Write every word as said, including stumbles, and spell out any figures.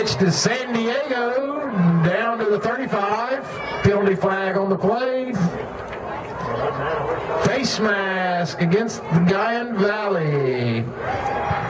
Pitch to San Diego, down to the thirty-five. Penalty flag on the play. Face mask against the Guyan Valley.